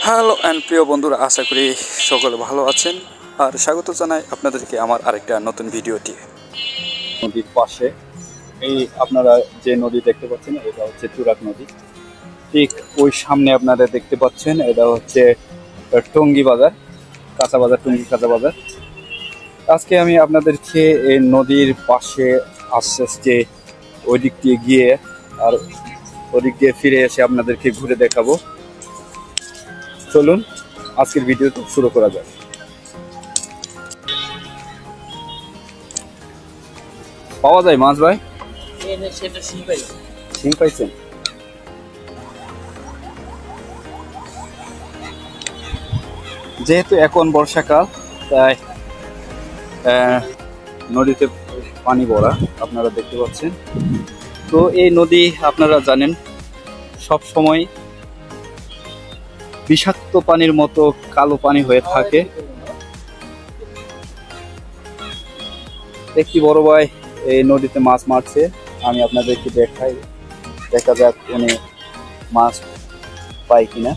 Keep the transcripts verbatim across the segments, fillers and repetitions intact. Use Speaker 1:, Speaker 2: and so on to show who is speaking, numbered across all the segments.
Speaker 1: Hello and প্রিয় বন্ধুরা, আশা করি সকলে ভালো আছেন আর স্বাগত জানাই আপনাদেরকে আমার আরেকটা নতুন ভিডিওটি। নদীর পাশে এই আপনারা যে নদী দেখতে পাচ্ছেন এটা হচ্ছে তুরাগ নদী। ঠিক ওই সামনে আপনারা দেখতে পাচ্ছেন এটা হচ্ছে টঙ্গী বাজার, কাঁচা বাজার, টঙ্গী কাঁচা বাজার। আজকে আমি আপনাদেরকে এই নদীর পাশে আস্তে আস্তে ওই দিক দিয়ে গিয়ে আর ওই দিক দিয়ে ফিরে এসে আপনাদেরকে ঘুরে দেখাবো। চলুন আজকের ভিডিওটি শুরু করা যাক। পাওয়া যায় মাছ ভাই? শিং পাইছেন? যেহেতু এখন বর্ষাকাল তাই নদীতে পানি ভরা আপনারা দেখতে পাচ্ছেন। তো এই নদী আপনারা জানেন সব সময় বিষাক্ত পানির মতো কালো পানি হয়ে থাকে। একটি বড় ভাই এই নদীতে মাছ মারছে, আমি আপনাদেরকে দেখাই, দেখা যাক উনি মাছ পাই কিনা।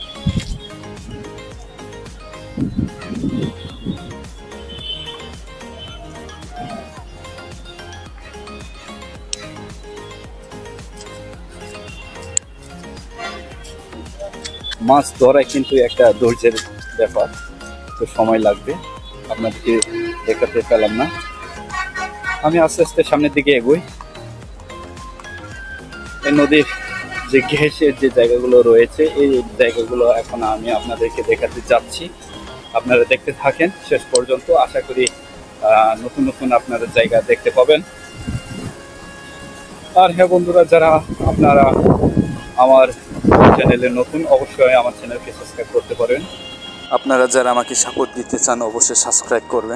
Speaker 1: মাছ ধরা কিন্তু একটা ধৈর্যের ব্যাপার, তো সময় লাগবে, আপনাদেরকে দেখাতে পেলাম না। আমি আস্তে আস্তে সামনের দিকে এগোই। এই নদীর যে ঘেঁষের যে জায়গাগুলো রয়েছে এই জায়গাগুলো এখন আমি আপনাদেরকে দেখাতে যাচ্ছি। আপনারা দেখতে থাকেন শেষ পর্যন্ত, আশা করি নতুন নতুন আপনারা জায়গা দেখতে পাবেন। আর হ্যাঁ বন্ধুরা, যারা আপনারা আমার চ্যানেলে নতুন অবশ্যই আমার চ্যানেলকে সাবস্ক্রাইব করতে পারেন। আপনারা যারা আমাকে সাপোর্ট দিতে চান অবশ্যই সাবস্ক্রাইব করবেন।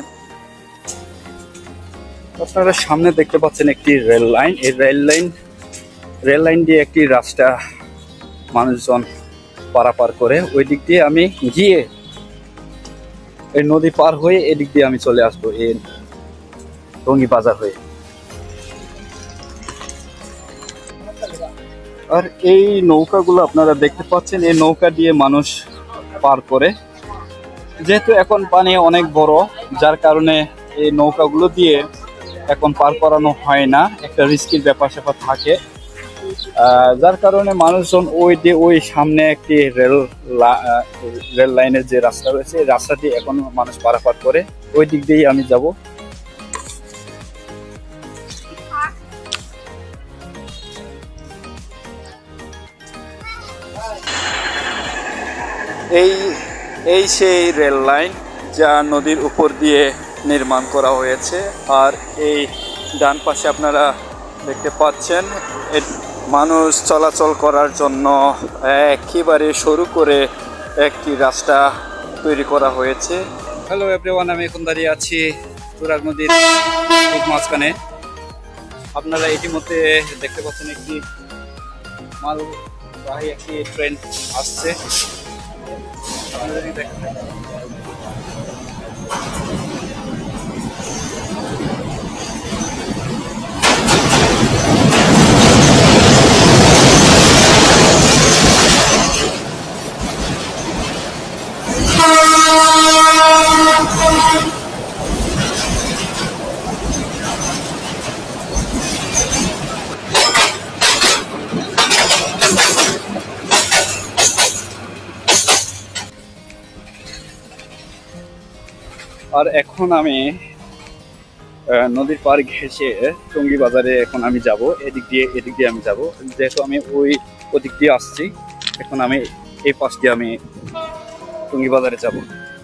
Speaker 1: আপনারা সামনে দেখতে পাচ্ছেন একটি রেল লাইন। এই রেল লাইন রেল লাইন দিয়ে একটি রাস্তা মানুষজন পারাপার করে। ওই দিক দিয়ে আমি গিয়ে এই নদী পার হয়ে এদিক দিয়ে আমি চলে আসবো এই টঙ্গী বাজার হয়ে। আর এই নৌকাগুলো আপনারা দেখতে পাচ্ছেন, এই নৌকা দিয়ে মানুষ পার করে। যেহেতু এখন পানি অনেক বড়, যার কারণে এই নৌকাগুলো দিয়ে এখন পার করানো হয় না, একটা রিস্কির ব্যাপার স্যাপার থাকে। যার কারণে মানুষজন ওই দিয়ে ওই সামনে একটি রেল রেল লাইনের যে রাস্তা রয়েছে এই রাস্তা দিয়ে এখন মানুষ পারাপার করে। ওই দিক দিয়েই আমি যাব। এই এই সেই রেল লাইন যা নদীর উপর দিয়ে নির্মাণ করা হয়েছে। আর এই ডান পাশে আপনারা দেখতে পাচ্ছেন মানুষ চলাচল করার জন্য একেবারে সরু করে একটি রাস্তা তৈরি করা হয়েছে। হ্যালো এভরিওয়ান, আমি এখন দাঁড়িয়ে আছি তুরাগ নদীর ঠিক মাঝখানে। আপনারা ইতিমধ্যে দেখতে পাচ্ছেন একটি মালবাহী একটি ট্রেন আসছে। আর এখন আমি নদীর পার ঘেঁষে টঙ্গী বাজারে এখন আমি যাব। এদিক দিয়ে এদিক দিয়ে আমি যাব, যেহেতু আমি ওই ওদিক দিয়ে আসছি। এখন আমি এই পাশ দিয়ে আমি টঙ্গী বাজারে যাব।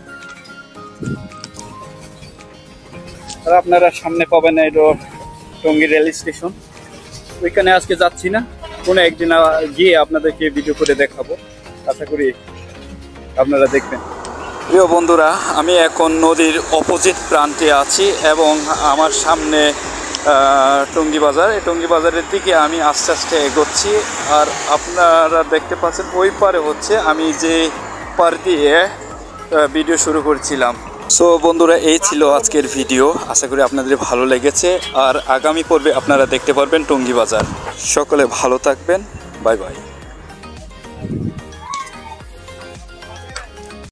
Speaker 1: আর আপনারা সামনে পাবেন এটা টঙ্গী রেল স্টেশন। ওইখানে আজকে যাচ্ছি না, কোনো একদিন গিয়ে আপনাদেরকে ভিডিও করে দেখাবো। আশা করি আপনারা দেখবেন। প্রিয় বন্ধুরা, আমি এখন নদীর অপোজিট প্রান্তে আছি এবং আমার সামনে টঙ্গী বাজার। এই টঙ্গী বাজারের দিকে আমি আস্তে আস্তে এগোচ্ছি। আর আপনারা দেখতে পাচ্ছেন ওই পারে হচ্ছে আমি যে পার দিয়ে ভিডিও শুরু করছিলাম। সো বন্ধুরা, এই ছিল আজকের ভিডিও। আশা করি আপনাদের ভালো লেগেছে। আর আগামী পর্বে আপনারা দেখতে পারবেন টঙ্গী বাজার। সকলে ভালো থাকবেন, বাই বাই।